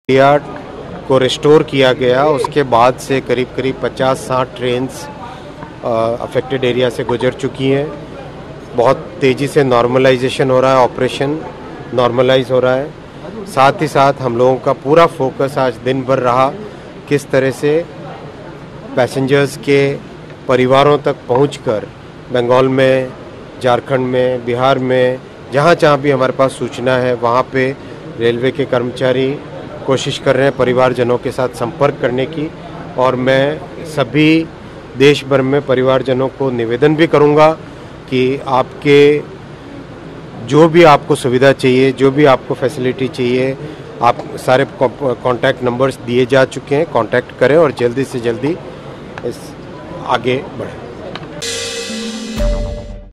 India को restore किया गया, उसके बाद से करीब करीब 50-60 ट्रेन्स अफेक्टेड एरिया से गुजर चुकी हैं। बहुत तेज़ी से नॉर्मलाइजेशन हो रहा है, ऑपरेशन नॉर्मलाइज हो रहा है। साथ ही साथ हम लोगों का पूरा फोकस आज दिन भर रहा किस तरह से पैसेंजर्स के परिवारों तक पहुंचकर बंगाल में, झारखंड में, बिहार में, जहाँ भी हमारे पास सूचना है वहाँ पे रेलवे के कर्मचारी कोशिश कर रहे हैं परिवारजनों के साथ संपर्क करने की। और मैं सभी देश भर में परिवारजनों को निवेदन भी करूँगा कि आपके जो भी आपको सुविधा चाहिए, जो भी आपको फैसिलिटी चाहिए, आप सारे कॉन्टैक्ट नंबर्स दिए जा चुके हैं, कॉन्टैक्ट करें और जल्दी से जल्दी इस आगे बढ़ें।